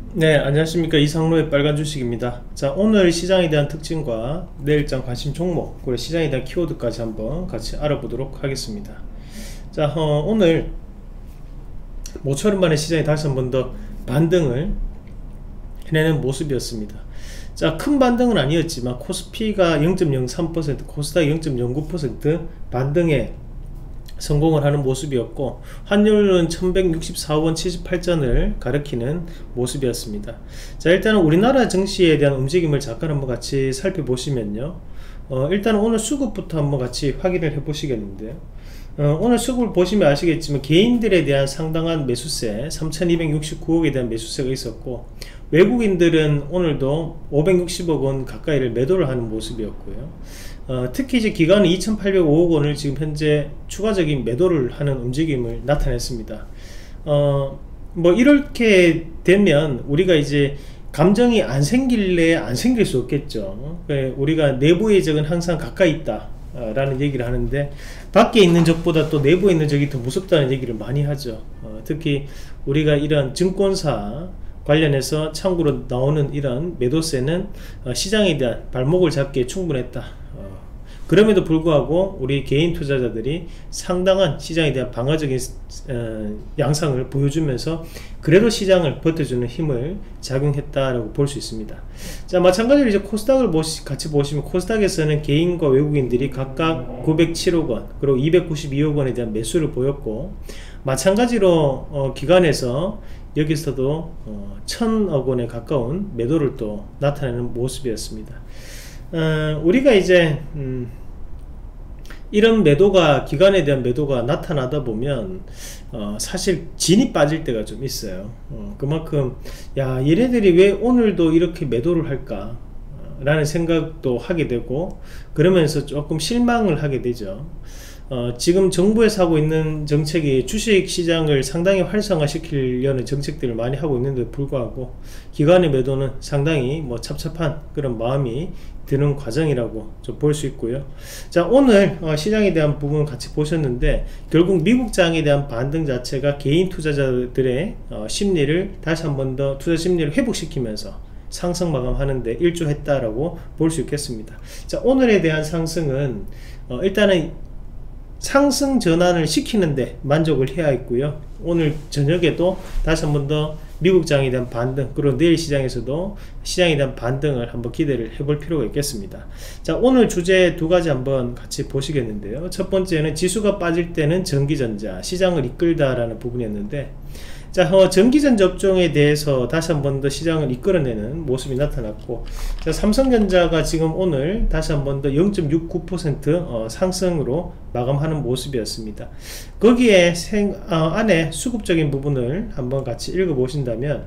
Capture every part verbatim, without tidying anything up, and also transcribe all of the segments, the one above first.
네, 안녕하십니까. 이상로의 빨간 주식입니다. 자, 오늘 시장에 대한 특징과 내일장 관심 종목, 그리고 시장에 대한 키워드까지 한번 같이 알아보도록 하겠습니다. 자, 어, 오늘 모처럼 만에 시장이 다시 한번 더 반등을 해내는 모습이었습니다. 자, 큰 반등은 아니었지만 코스피가 영 점 영삼 퍼센트, 코스닥 영 점 영구 퍼센트 반등에 성공을 하는 모습이었고, 환율은 천백육십사 원 칠십팔 전을 가리키는 모습이었습니다. 자, 일단은 우리나라 증시에 대한 움직임을 잠깐 한번 같이 살펴보시면요, 어, 일단 오늘 수급부터 한번 같이 확인을 해 보시겠는데요, 어, 오늘 수급을 보시면 아시겠지만 개인들에 대한 상당한 매수세 삼천이백육십구 억에 대한 매수세가 있었고, 외국인들은 오늘도 오백육십억 원 가까이를 매도를 하는 모습이었고요. 어, 특히 이제 기관은 이천팔백오 억 원을 지금 현재 추가적인 매도를 하는 움직임을 나타냈습니다. 어, 뭐 이렇게 되면 우리가 이제 감정이 안 생길래 안 생길 수 없겠죠. 우리가 내부의 적은 항상 가까이 있다 라는 얘기를 하는데, 밖에 있는 적보다 또 내부에 있는 적이 더 무섭다는 얘기를 많이 하죠. 어, 특히 우리가 이런 증권사 관련해서 참고로 나오는 이런 매도세는 어, 시장에 대한 발목을 잡기에 충분했다. 어, 그럼에도 불구하고 우리 개인 투자자들이 상당한 시장에 대한 방어적인 어, 양상을 보여주면서 그래도 시장을 버텨주는 힘을 작용했다라고 볼 수 있습니다. 자, 마찬가지로 이제 코스닥을 보시, 같이 보시면, 코스닥에서는 개인과 외국인들이 각각 구백칠억 원 그리고 이백구십이억 원에 대한 매수를 보였고, 마찬가지로 어, 기관에서 여기서도 어, 천억 원에 가까운 매도를 또 나타내는 모습이었습니다. 어, 우리가 이제 음, 이런 매도가, 기관에 대한 매도가 나타나다 보면 어, 사실 진이 빠질 때가 좀 있어요. 어, 그만큼 야, 얘네들이 왜 오늘도 이렇게 매도를 할까 라는 생각도 하게 되고, 그러면서 조금 실망을 하게 되죠. 어, 지금 정부에서 하고 있는 정책이 주식시장을 상당히 활성화시키려는 정책들을 많이 하고 있는데도 불구하고 기관의 매도는 상당히 뭐 찹찹한 그런 마음이 드는 과정이라고 좀 볼 수 있고요. 자, 오늘 어, 시장에 대한 부분 같이 보셨는데, 결국 미국장에 대한 반등 자체가 개인 투자자들의 어, 심리를 다시 한번 더 투자 심리를 회복시키면서 상승 마감하는데 일조했다라고 볼 수 있겠습니다. 자, 오늘에 대한 상승은 어, 일단은 상승 전환을 시키는데 만족을 해야 했고요. 오늘 저녁에도 다시 한번 더 미국장에 대한 반등, 그리고 내일 시장에서도 시장에 대한 반등을 한번 기대를 해볼 필요가 있겠습니다. 자, 오늘 주제 두 가지 한번 같이 보시겠는데요. 첫 번째는 지수가 빠질 때는 전기전자, 시장을 이끌다라는 부분이었는데, 자, 어, 전기전 접종에 대해서 다시 한번 더 시장을 이끌어내는 모습이 나타났고, 자, 삼성전자가 지금 오늘 다시 한번 더 영 점 육구 퍼센트 어, 상승으로 마감하는 모습이었습니다. 거기에 생, 어, 안에 수급적인 부분을 한번 같이 읽어 보신다면,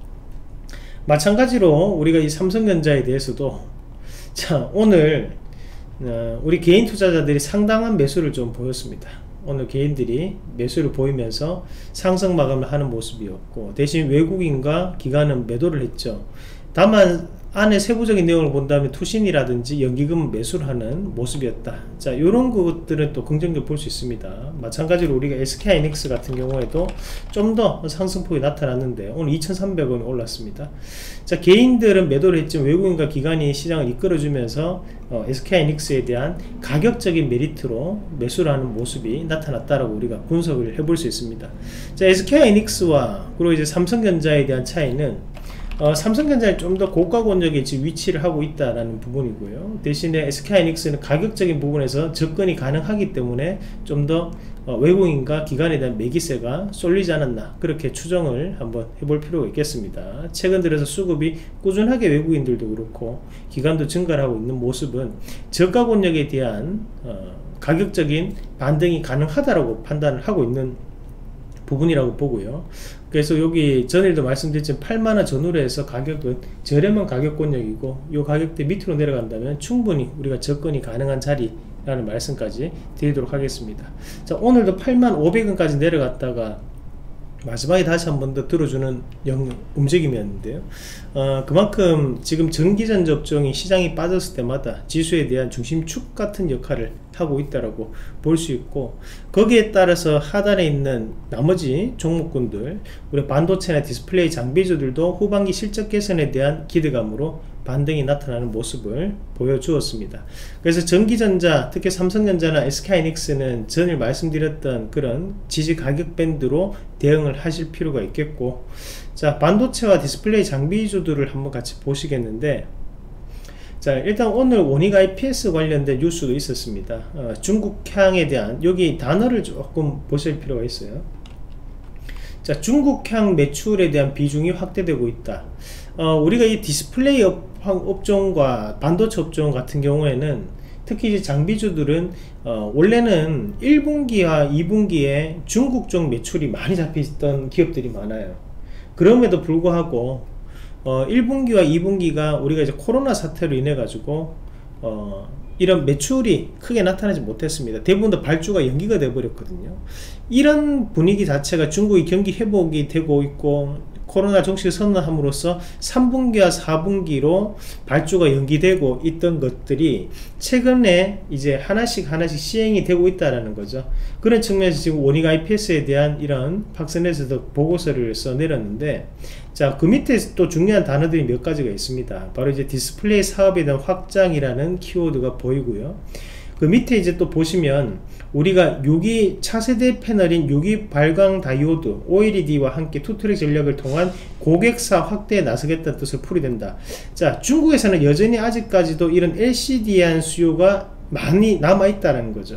마찬가지로 우리가 이 삼성전자에 대해서도 자, 오늘 어, 우리 개인 투자자들이 상당한 매수를 좀 보였습니다. 오늘 개인들이 매수를 보이면서 상승 마감을 하는 모습이었고, 대신 외국인과 기관은 매도를 했죠. 다만 안에 세부적인 내용을 본다면 투신이라든지 연기금은 매수를 하는 모습이었다. 자, 이런 것들은 또 긍정적으로 볼 수 있습니다. 마찬가지로 우리가 에스케이하이닉스 같은 경우에도 좀 더 상승폭이 나타났는데 오늘 이천삼백 원이 올랐습니다. 자, 개인들은 매도를 했지만 외국인과 기관이 시장을 이끌어주면서 어, 에스케이하이닉스에 대한 가격적인 메리트로 매수를 하는 모습이 나타났다라고 우리가 분석을 해볼 수 있습니다. 자, 에스케이하이닉스와 그리고 이제 삼성전자에 대한 차이는, 어, 삼성전자는 좀 더 고가 권역에 지금 위치를 하고 있다라는 부분이고요. 대신에 에스케이하이닉스는 가격적인 부분에서 접근이 가능하기 때문에 좀 더 어, 외국인과 기관에 대한 매기세가 쏠리지 않았나, 그렇게 추정을 한번 해볼 필요가 있겠습니다. 최근 들어서 수급이 꾸준하게 외국인들도 그렇고 기관도 증가를 하고 있는 모습은 저가 권역에 대한 어, 가격적인 반등이 가능하다라고 판단을 하고 있는 부분이라고 보고요. 그래서 여기 전에도 말씀드렸지만 팔만 원 전후로 해서 가격은 저렴한 가격 권역이고, 이 가격대 밑으로 내려간다면 충분히 우리가 접근이 가능한 자리라는 말씀까지 드리도록 하겠습니다. 자, 오늘도 팔만 오백 원까지 내려갔다가 마지막에 다시 한 번 더 들어주는 영, 움직임이었는데요. 어, 그만큼 지금 전기전 접종이 시장이 빠졌을 때마다 지수에 대한 중심축 같은 역할을 하고 있다라고 볼 수 있고, 거기에 따라서 하단에 있는 나머지 종목군들, 우리 반도체나 디스플레이 장비주들도 후반기 실적 개선에 대한 기대감으로 반등이 나타나는 모습을 보여주었습니다. 그래서 전기전자, 특히 삼성전자나 에스케이하이닉스는 전에 말씀드렸던 그런 지지 가격 밴드로 대응을 하실 필요가 있겠고, 자, 반도체와 디스플레이 장비주들을 한번 같이 보시겠는데, 자, 일단 오늘 원익 아이피에스 관련된 뉴스도 있었습니다. 어, 중국향에 대한, 여기 단어를 조금 보실 필요가 있어요. 자, 중국향 매출에 대한 비중이 확대되고 있다. 어, 우리가 이 디스플레이 업, 업종과 반도체 업종 같은 경우에는, 특히 이제 장비주들은 어, 원래는 일 분기와 이 분기에 중국 쪽 매출이 많이 잡혀있던 기업들이 많아요. 그럼에도 불구하고 어, 일 분기와 이 분기가 우리가 이제 코로나 사태로 인해 가지고 어, 이런 매출이 크게 나타나지 못했습니다. 대부분 다 발주가 연기가 돼 버렸거든요. 이런 분위기 자체가 중국이 경기 회복이 되고 있고 코로나 종식 선언함으로써 삼 분기와 사 분기로 발주가 연기되고 있던 것들이 최근에 이제 하나씩 하나씩 시행이 되고 있다라는 거죠. 그런 측면에서 지금 원익 아이피에스에 대한 이런 박스넷에서 보고서를 써내렸는데, 자, 그 밑에 또 중요한 단어들이 몇 가지가 있습니다. 바로 이제 디스플레이 사업에 대한 확장이라는 키워드가 보이고요. 그 밑에 이제 또 보시면 우리가 유기 차세대 패널인 유기 발광 다이오드 오엘이디와 함께 투트랙 전략을 통한 고객사 확대에 나서겠다는 뜻을 풀이된다. 자, 중국에서는 여전히 아직까지도 이런 엘시디에 대한 수요가 많이 남아있다는 거죠.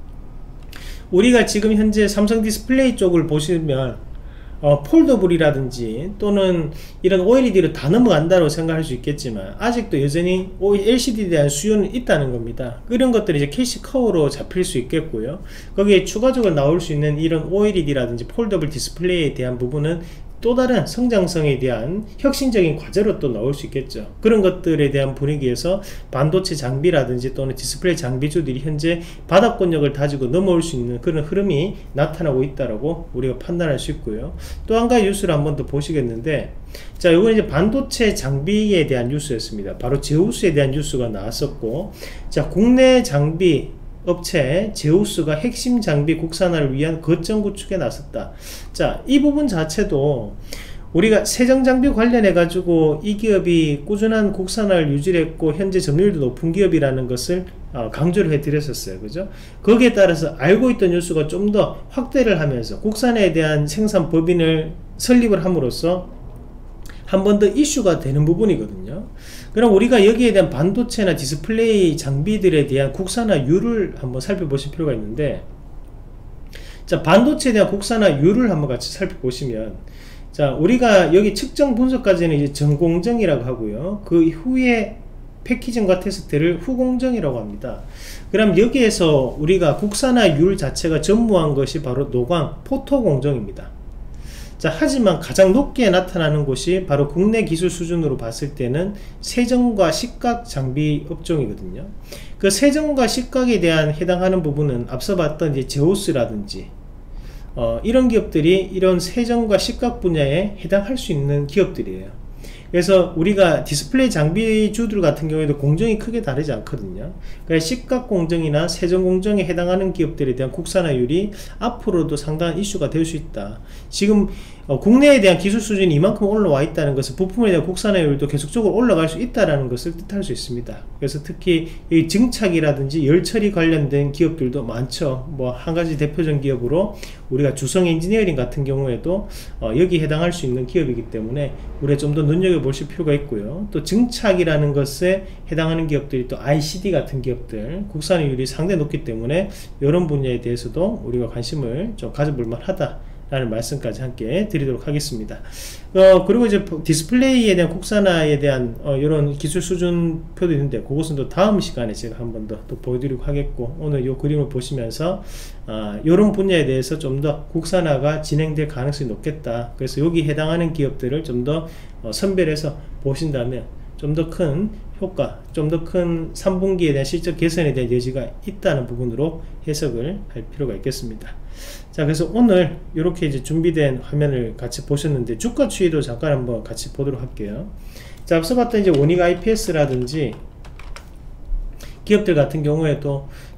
우리가 지금 현재 삼성 디스플레이 쪽을 보시면 어, 폴더블이라든지 또는 이런 오엘이디를 다 넘어간다고 생각할 수 있겠지만, 아직도 여전히 엘시디에 대한 수요는 있다는 겁니다. 이런 것들이 이제 캐시 커브로 잡힐 수 있겠고요. 거기에 추가적으로 나올 수 있는 이런 오엘이디라든지 폴더블 디스플레이에 대한 부분은 또 다른 성장성에 대한 혁신적인 과제로 또 나올 수 있겠죠. 그런 것들에 대한 분위기에서 반도체 장비라든지 또는 디스플레이 장비주들이 현재 바닥권력을 다지고 넘어올 수 있는 그런 흐름이 나타나고 있다라고 우리가 판단할 수 있고요. 또 한 가지 뉴스를 한번 더 보시겠는데, 자, 이건 이제 반도체 장비에 대한 뉴스였습니다. 바로 제우스에 대한 뉴스가 나왔었고, 자, 국내 장비 업체 제우스가 핵심 장비 국산화를 위한 거점 구축에 나섰다. 자, 이 부분 자체도 우리가 세정장비 관련해 가지고 이 기업이 꾸준한 국산화를 유지했고 현재 점유율도 높은 기업이라는 것을 강조를 해 드렸었어요. 그죠? 거기에 따라서 알고 있던 뉴스가 좀 더 확대를 하면서 국산화에 대한 생산 법인을 설립을 함으로써 한 번 더 이슈가 되는 부분이거든요. 그럼 우리가 여기에 대한 반도체나 디스플레이 장비들에 대한 국산화율을 한번 살펴보실 필요가 있는데, 자, 반도체에 대한 국산화율을 한번 같이 살펴보시면, 자, 우리가 여기 측정 분석까지는 이제 전공정이라고 하고요. 그 후에 패키징과 테스트를 후공정이라고 합니다. 그럼 여기에서 우리가 국산화율 자체가 전무한 것이 바로 노광, 포토 공정입니다. 자, 하지만 가장 높게 나타나는 곳이 바로 국내 기술 수준으로 봤을 때는 세정과 식각 장비 업종이거든요. 그 세정과 식각에 대한 해당하는 부분은 앞서 봤던 이제 제오스라든지 어, 이런 기업들이 이런 세정과 식각 분야에 해당할 수 있는 기업들이에요. 그래서 우리가 디스플레이 장비주들 같은 경우에도 공정이 크게 다르지 않거든요. 그래서 식각 공정이나 세정 공정에 해당하는 기업들에 대한 국산화율이 앞으로도 상당한 이슈가 될 수 있다. 지금 어, 국내에 대한 기술 수준이 이만큼 올라와 있다는 것은 부품에 대한 국산화율도 계속적으로 올라갈 수 있다는 것을 뜻할 수 있습니다. 그래서 특히 이 증착이라든지 열처리 관련된 기업들도 많죠. 뭐 한 가지 대표적인 기업으로 우리가 주성 엔지니어링 같은 경우에도 어, 여기 해당할 수 있는 기업이기 때문에 우리가 좀 더 눈여겨보실 필요가 있고요. 또 증착이라는 것에 해당하는 기업들이 또 아이씨디 같은 기업들 국산화율이 상당히 높기 때문에 이런 분야에 대해서도 우리가 관심을 좀 가져볼 만하다 라는 말씀까지 함께 드리도록 하겠습니다. 어, 그리고 이제 디스플레이에 대한 국산화에 대한 어, 이런 기술 수준표도 있는데 그것은 또 다음 시간에 제가 한 번 더 또 보여드리고 하겠고, 오늘 이 그림을 보시면서 어, 이런 분야에 대해서 좀 더 국산화가 진행될 가능성이 높겠다. 그래서 여기 해당하는 기업들을 좀 더 어, 선별해서 보신다면 좀 더 큰 효과, 좀 더 큰 삼 분기에 대한 실적 개선에 대한 여지가 있다는 부분으로 해석을 할 필요가 있겠습니다. 자, 그래서 오늘 이렇게 이제 준비된 화면을 같이 보셨는데 주가 추이도 잠깐 한번 같이 보도록 할게요. 자, 앞서 봤던 이제 원익 아이피에스라든지 기업들 같은 경우에도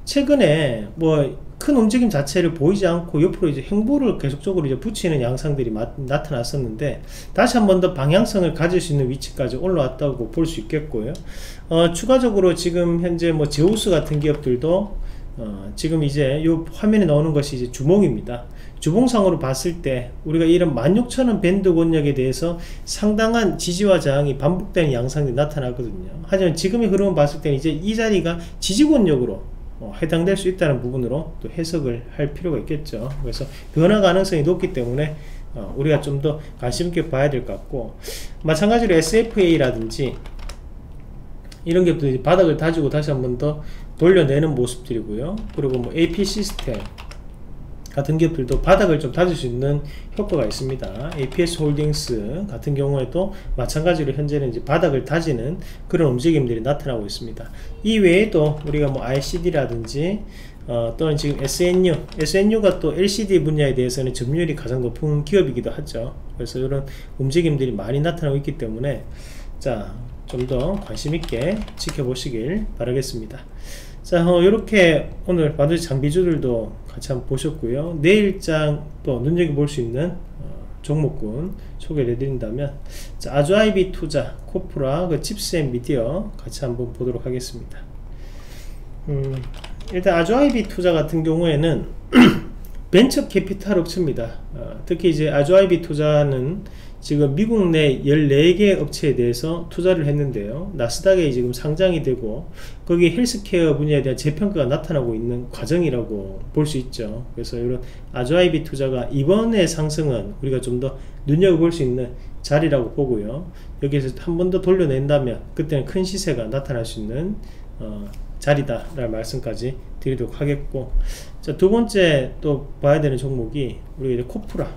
최근에 뭐 큰 움직임 자체를 보이지 않고 옆으로 이제 행보를 계속적으로 이제 붙이는 양상들이 마, 나타났었는데 다시 한 번 더 방향성을 가질 수 있는 위치까지 올라왔다고 볼 수 있겠고요. 어, 추가적으로 지금 현재 뭐 제우스 같은 기업들도 어, 지금 이제 요 화면에 나오는 것이 이제 주봉입니다. 주봉상으로 봤을 때 우리가 이런 만 육천 원 밴드 권역에 대해서 상당한 지지와 저항이 반복되는 양상이 나타나거든요. 하지만 지금의 흐름을 봤을 때는 이제 이 자리가 지지 권역으로 어, 해당될 수 있다는 부분으로 또 해석을 할 필요가 있겠죠. 그래서 변화 가능성이 높기 때문에 어, 우리가 좀 더 관심 있게 봐야 될 것 같고, 마찬가지로 에스에프에이라든지 이런 것도 바닥을 다지고 다시 한 번 더 돌려내는 모습들이고요. 그리고 뭐 에이피 시스템 같은 기업들도 바닥을 좀 다질 수 있는 효과가 있습니다. 에이피에스 홀딩스 같은 경우에도 마찬가지로 현재는 이제 바닥을 다지는 그런 움직임들이 나타나고 있습니다. 이 외에도 우리가 뭐 아이씨디라든지 어, 또는 지금 에스엔유, 에스엔유가 또 엘시디 분야에 대해서는 점유율이 가장 높은 기업이기도 하죠. 그래서 이런 움직임들이 많이 나타나고 있기 때문에 자, 좀 더 관심 있게 지켜보시길 바라겠습니다. 자, 어, 이렇게 오늘 반도체 장비주들도 같이 한번 보셨고요. 내일장 또 눈여겨볼 수 있는 어, 종목군 소개를 해드린다면, 자, 아주아이비 투자, 코프라, 그 칩스앤 미디어 같이 한번 보도록 하겠습니다. 음, 일단 아주아이비 투자 같은 경우에는 벤처 캐피탈 업체입니다. 어, 특히 이제 아주아이비 투자는 지금 미국 내 열네 개 업체에 대해서 투자를 했는데요. 나스닥에 지금 상장이 되고 거기 헬스케어 분야에 대한 재평가가 나타나고 있는 과정이라고 볼 수 있죠. 그래서 이런 아주아이비 투자가 이번의 상승은 우리가 좀 더 눈여겨볼 수 있는 자리라고 보고요. 여기에서 한 번 더 돌려낸다면 그때는 큰 시세가 나타날 수 있는 어, 자리다 라는 말씀까지 드리도록 하겠고, 자, 두 번째 또 봐야 되는 종목이 우리가 이제 코프라.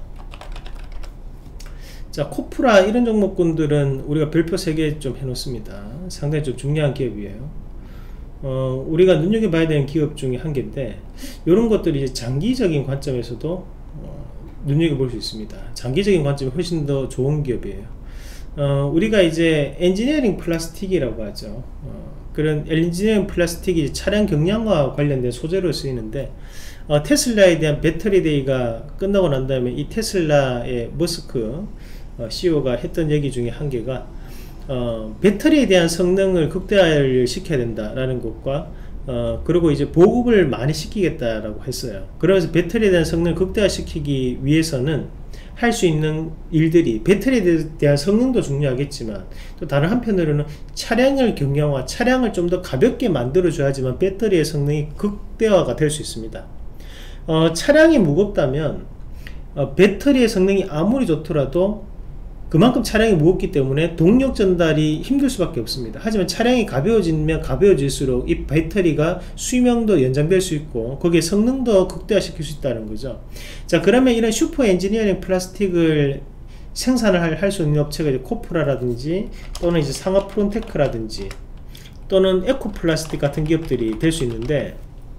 자, 코프라 이런 종목군들은 우리가 별표 세 개 좀 해놓습니다. 상당히 좀 중요한 기업이에요. 어, 우리가 눈여겨봐야 되는 기업 중에 한 개인데, 이런 것들이 이제 장기적인 관점에서도 어, 눈여겨볼 수 있습니다. 장기적인 관점이 훨씬 더 좋은 기업이에요. 어, 우리가 이제 엔지니어링 플라스틱이라고 하죠. 어, 그런 엔지니어링 플라스틱이 차량 경량화 관련된 소재로 쓰이는데, 어, 테슬라에 대한 배터리 데이가 끝나고 난 다음에 이 테슬라의 머스크 어, 씨이오가 했던 얘기 중에 한 개가 어, 배터리에 대한 성능을 극대화를 시켜야 된다라는 것과 어, 그리고 이제 보급을 많이 시키겠다라고 했어요. 그러면서 배터리에 대한 성능을 극대화시키기 위해서는 할 수 있는 일들이 배터리에 대한 성능도 중요하겠지만 또 다른 한편으로는 차량을 경량화, 차량을 좀 더 가볍게 만들어 줘야지만 배터리의 성능이 극대화가 될 수 있습니다. 어, 차량이 무겁다면 어, 배터리의 성능이 아무리 좋더라도 그만큼 차량이 무겁기 때문에 동력 전달이 힘들 수밖에 없습니다. 하지만 차량이 가벼워지면 가벼워질수록 이 배터리가 수명도 연장될 수 있고 거기에 성능도 극대화시킬 수 있다는 거죠. 자, 그러면 이런 슈퍼 엔지니어링 플라스틱을 생산을 할 수 있는 업체가 이제 코프라라든지 또는 이제 상업 프론테크라든지 또는 에코플라스틱 같은 기업들이 될 수 있는데,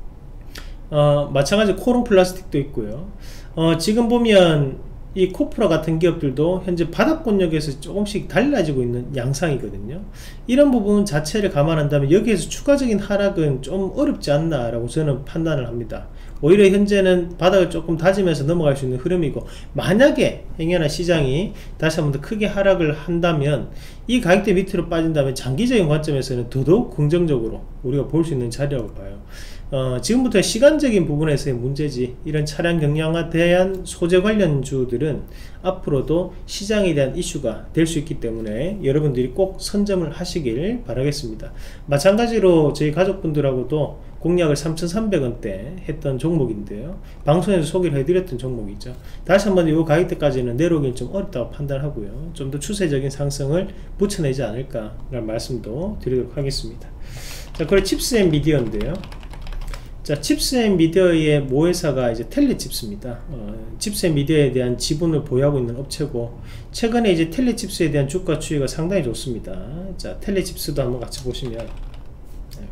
어, 마찬가지로 코론 플라스틱도 있고요. 어, 지금 보면 이 코프라 같은 기업들도 현재 바닥권역에서 조금씩 달라지고 있는 양상이거든요. 이런 부분 자체를 감안한다면 여기에서 추가적인 하락은 좀 어렵지 않나 라고 저는 판단을 합니다. 오히려 현재는 바닥을 조금 다지면서 넘어갈 수 있는 흐름이고, 만약에 행여나 시장이 다시 한번 더 크게 하락을 한다면 이 가격대 밑으로 빠진다면 장기적인 관점에서는 더더욱 긍정적으로 우리가 볼 수 있는 자리라고 봐요. 어, 지금부터 시간적인 부분에서의 문제지, 이런 차량 경량화에 대한 소재 관련주들은 앞으로도 시장에 대한 이슈가 될 수 있기 때문에 여러분들이 꼭 선점을 하시길 바라겠습니다. 마찬가지로 저희 가족분들하고도 공략을 삼천삼백 원대 했던 종목인데요, 방송에서 소개를 해드렸던 종목이죠. 다시 한번 이 가격대까지는 내려오기는 좀 어렵다고 판단하고요, 좀 더 추세적인 상승을 붙여내지 않을까 라는 말씀도 드리도록 하겠습니다. 자, 그리고 칩스앤 미디어인데요, 자, 칩스앤 미디어의 모회사가 이제 텔레칩스입니다. 어, 칩스앤 미디어에 대한 지분을 보유하고 있는 업체고, 최근에 이제 텔레칩스에 대한 주가 추이가 상당히 좋습니다. 자, 텔레칩스도 한번 같이 보시면, 네,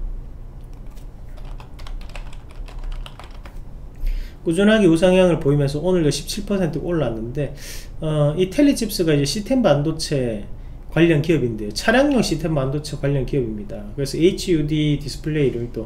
꾸준하게 우상향을 보이면서 오늘도 십칠 퍼센트 올랐는데, 어, 이 텔레칩스가 이제 시스템 반도체 관련 기업인데요, 차량용 시스템 반도체 관련 기업입니다. 그래서 에이치유디 디스플레이를 또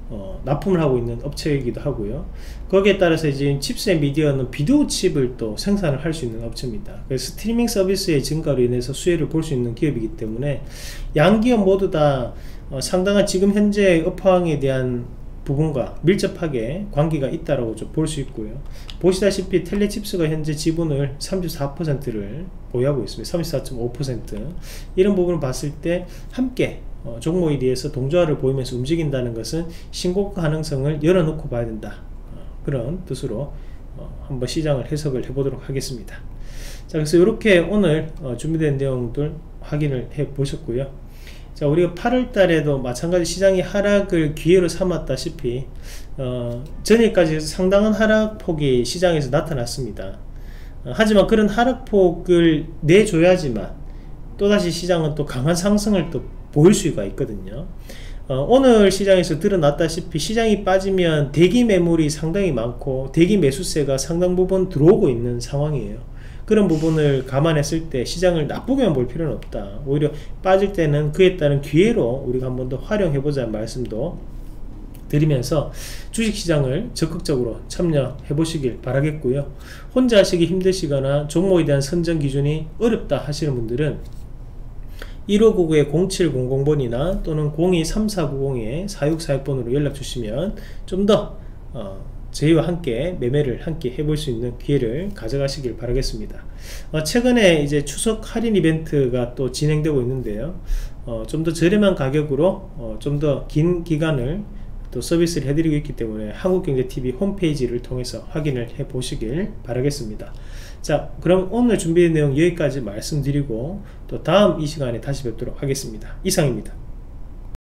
어, 납품을 하고 있는 업체이기도 하고요. 거기에 따라서 이제 칩셋 미디어는 비디오 칩을 또 생산을 할 수 있는 업체입니다. 그래서 스트리밍 서비스의 증가로 인해서 수혜를 볼 수 있는 기업이기 때문에 양기업 모두 다 어, 상당한 지금 현재 업황에 대한 부분과 밀접하게 관계가 있다라고 좀 볼 수 있고요. 보시다시피 텔레칩스가 현재 지분을 삼십사 퍼센트를 보유하고 있습니다. 삼십사 점 오 퍼센트. 이런 부분을 봤을 때 함께 어, 종목에 대해서 동조화를 보이면서 움직인다는 것은 신고가 가능성을 열어놓고 봐야 된다. 어, 그런 뜻으로 어, 한번 시장을 해석을 해보도록 하겠습니다. 자, 그래서 이렇게 오늘 어, 준비된 내용들 확인을 해 보셨고요. 자, 우리가 팔월 달에도 마찬가지 시장이 하락을 기회로 삼았다시피 어, 전일까지 상당한 하락폭이 시장에서 나타났습니다. 어, 하지만 그런 하락폭을 내줘야지만 또다시 시장은 또 강한 상승을 또 보일 수가 있거든요. 어, 오늘 시장에서 드러났다시피 시장이 빠지면 대기 매물이 상당히 많고 대기 매수세가 상당 부분 들어오고 있는 상황이에요. 그런 부분을 감안했을 때 시장을 나쁘게만 볼 필요는 없다. 오히려 빠질 때는 그에 따른 기회로 우리가 한 번 더 활용해보자는 말씀도 드리면서 주식시장을 적극적으로 참여해 보시길 바라겠고요. 혼자 하시기 힘드시거나 종목에 대한 선정 기준이 어렵다 하시는 분들은 일오구구 공칠공공 번이나 또는 공이 삼사구공 사육사육 번으로 연락 주시면 좀 더 어, 저희와 함께 매매를 함께 해볼 수 있는 기회를 가져가시길 바라겠습니다. 어, 최근에 이제 추석 할인 이벤트가 또 진행되고 있는데요. 어, 좀 더 저렴한 가격으로 어, 좀 더 긴 기간을 또 서비스를 해드리고 있기 때문에 한국경제티비 홈페이지를 통해서 확인을 해 보시길 바라겠습니다. 자, 그럼 오늘 준비된 내용 여기까지 말씀드리고 또 다음 이 시간에 다시 뵙도록 하겠습니다. 이상입니다.